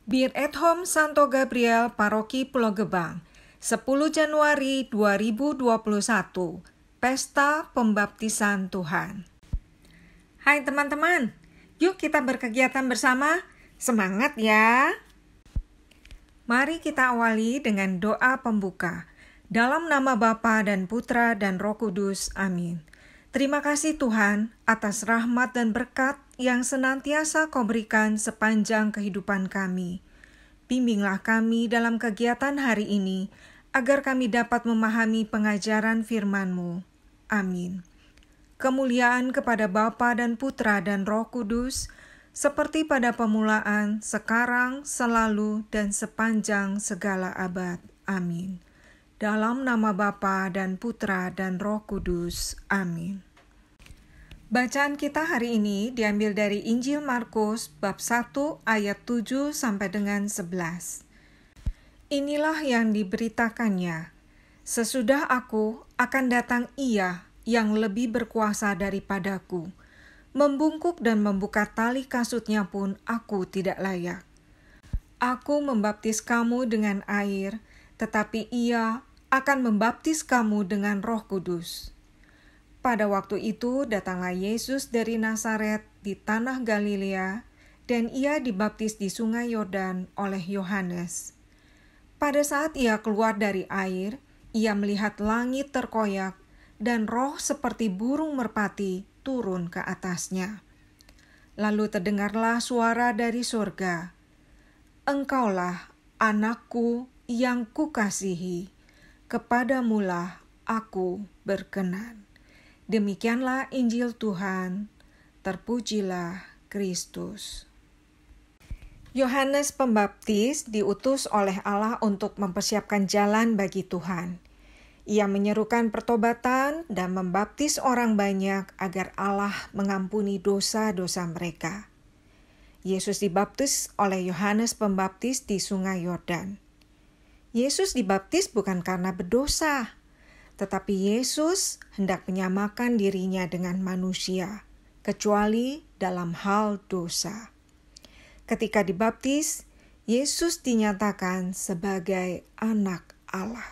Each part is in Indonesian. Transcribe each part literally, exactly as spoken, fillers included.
Bir at Home Santo Gabriel Paroki Pulau Gebang, sepuluh Januari dua ribu dua puluh satu, Pesta Pembaptisan Tuhan. Hai teman-teman, yuk kita berkegiatan bersama, semangat ya! Mari kita awali dengan doa pembuka. Dalam nama Bapa dan Putra dan Roh Kudus, amin. Terima kasih Tuhan atas rahmat dan berkat yang senantiasa Kau berikan sepanjang kehidupan kami. Bimbinglah kami dalam kegiatan hari ini, agar kami dapat memahami pengajaran firman-Mu. Amin. Kemuliaan kepada Bapa dan Putra dan Roh Kudus, seperti pada permulaan, sekarang, selalu, dan sepanjang segala abad. Amin. Dalam nama Bapa dan Putra dan Roh Kudus. Amin. Bacaan kita hari ini diambil dari Injil Markus bab satu ayat tujuh sampai dengan sebelas. Inilah yang diberitakannya. Sesudah aku akan datang Ia yang lebih berkuasa daripadaku. Membungkuk dan membuka tali kasutnya pun aku tidak layak. Aku membaptis kamu dengan air, tetapi Ia akan membaptis kamu dengan Roh Kudus. Pada waktu itu datanglah Yesus dari Nazaret di tanah Galilea, dan Ia dibaptis di sungai Yordan oleh Yohanes. Pada saat Ia keluar dari air, Ia melihat langit terkoyak, dan roh seperti burung merpati turun ke atasnya. Lalu terdengarlah suara dari surga, "Engkaulah anakku yang kukasihi, kepadamulah aku berkenan." Demikianlah Injil Tuhan, terpujilah Kristus. Yohanes Pembaptis diutus oleh Allah untuk mempersiapkan jalan bagi Tuhan. Ia menyerukan pertobatan dan membaptis orang banyak agar Allah mengampuni dosa-dosa mereka. Yesus dibaptis oleh Yohanes Pembaptis di Sungai Yordan. Yesus dibaptis bukan karena berdosa, tetapi Yesus hendak menyamakan dirinya dengan manusia, kecuali dalam hal dosa. Ketika dibaptis, Yesus dinyatakan sebagai anak Allah.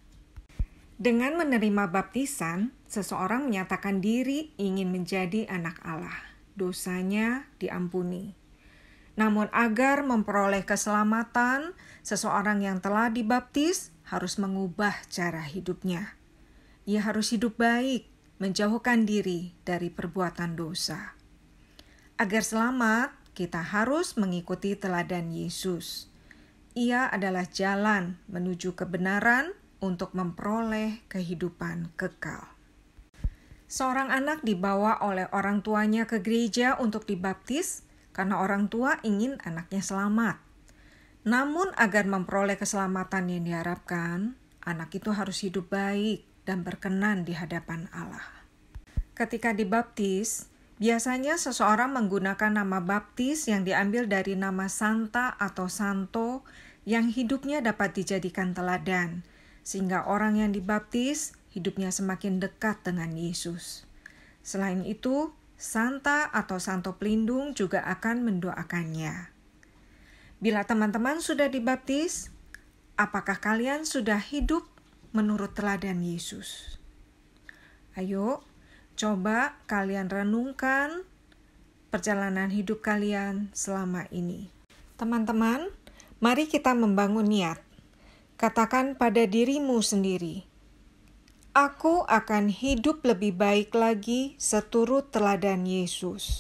Dengan menerima baptisan, seseorang menyatakan diri ingin menjadi anak Allah. Dosanya diampuni. Namun agar memperoleh keselamatan, seseorang yang telah dibaptis harus mengubah cara hidupnya. Ia harus hidup baik, menjauhkan diri dari perbuatan dosa. Agar selamat, kita harus mengikuti teladan Yesus. Ia adalah jalan menuju kebenaran untuk memperoleh kehidupan kekal. Seorang anak dibawa oleh orang tuanya ke gereja untuk dibaptis karena orang tua ingin anaknya selamat. Namun agar memperoleh keselamatan yang diharapkan, anak itu harus hidup baik dan berkenan di hadapan Allah. Ketika dibaptis, biasanya seseorang menggunakan nama baptis yang diambil dari nama santa atau santo yang hidupnya dapat dijadikan teladan, sehingga orang yang dibaptis hidupnya semakin dekat dengan Yesus. Selain itu, santa atau santo pelindung juga akan mendoakannya. Bila teman-teman sudah dibaptis, apakah kalian sudah hidup menurut teladan Yesus? Ayo, coba kalian renungkan perjalanan hidup kalian selama ini. Teman-teman, mari kita membangun niat. Katakan pada dirimu sendiri, "Aku akan hidup lebih baik lagi seturut teladan Yesus."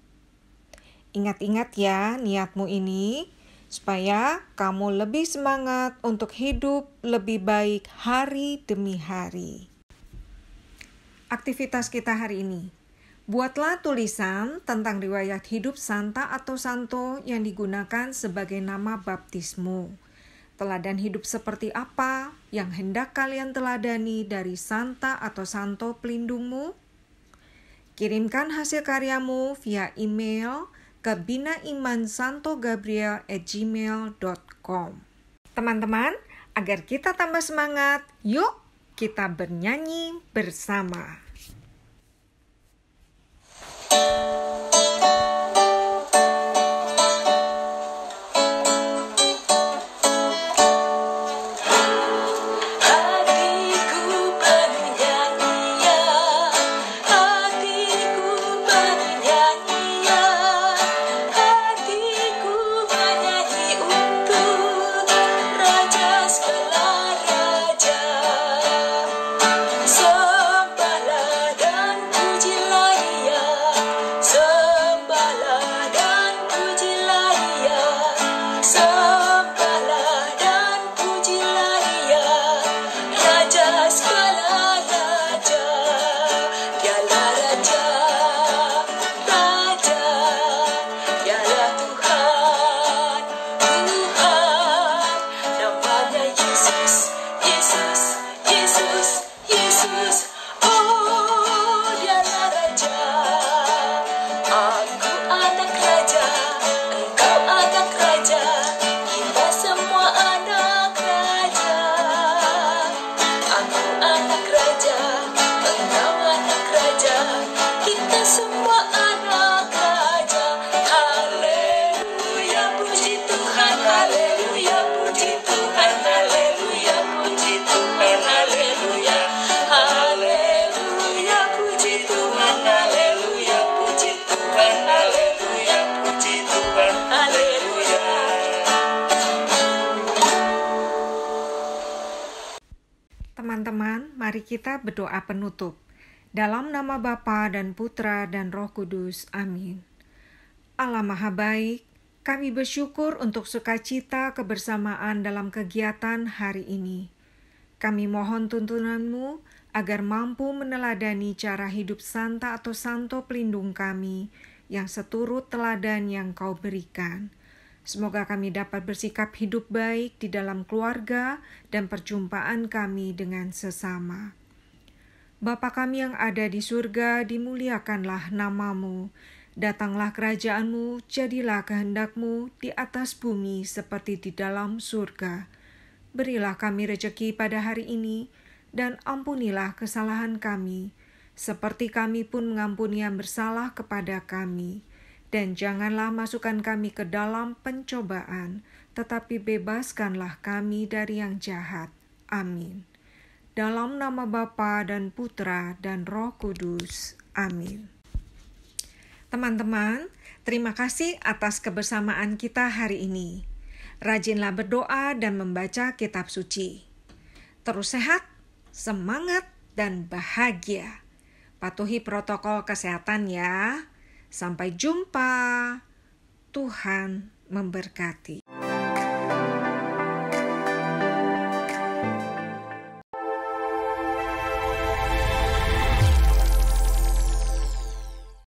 Ingat-ingat ya niatmu ini, supaya kamu lebih semangat untuk hidup lebih baik hari demi hari. Aktivitas kita hari ini. Buatlah tulisan tentang riwayat hidup santa atau santo yang digunakan sebagai nama baptismu. Teladan hidup seperti apa yang hendak kalian teladani dari santa atau santo pelindungmu? Kirimkan hasil karyamu via email ke binaimansantogabriel at gmail dot com. Teman-teman, agar kita tambah semangat, yuk kita bernyanyi bersama. kita berdoa penutup. Dalam nama Bapa dan Putra dan Roh Kudus. Amin. Allah Maha Baik, kami bersyukur untuk sukacita kebersamaan dalam kegiatan hari ini. Kami mohon tuntunan-Mu agar mampu meneladani cara hidup santa atau santo pelindung kami yang seturut teladan yang Kau berikan. Semoga kami dapat bersikap hidup baik di dalam keluarga dan perjumpaan kami dengan sesama. Bapa kami yang ada di surga, dimuliakanlah nama-Mu. Datanglah kerajaan-Mu, jadilah kehendak-Mu di atas bumi seperti di dalam surga. Berilah kami rejeki pada hari ini, dan ampunilah kesalahan kami, seperti kami pun mengampuni yang bersalah kepada kami. Dan janganlah masukkan kami ke dalam pencobaan, tetapi bebaskanlah kami dari yang jahat. Amin. Dalam nama Bapa dan Putra dan Roh Kudus. Amin. Teman-teman, terima kasih atas kebersamaan kita hari ini. Rajinlah berdoa dan membaca kitab suci. Terus sehat, semangat, dan bahagia. Patuhi protokol kesehatan ya. Sampai jumpa. Tuhan memberkati.